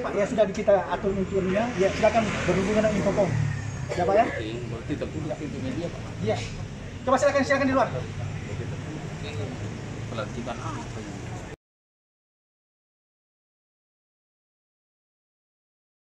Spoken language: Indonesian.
Pak, ya sudah kita atur unsurnya. Ya silakan berhubungan dengan Infocom. Ya Pak ya. Berarti tertutup pintu media Pak. Iya. Coba silakan di luar. Pelantikan apa?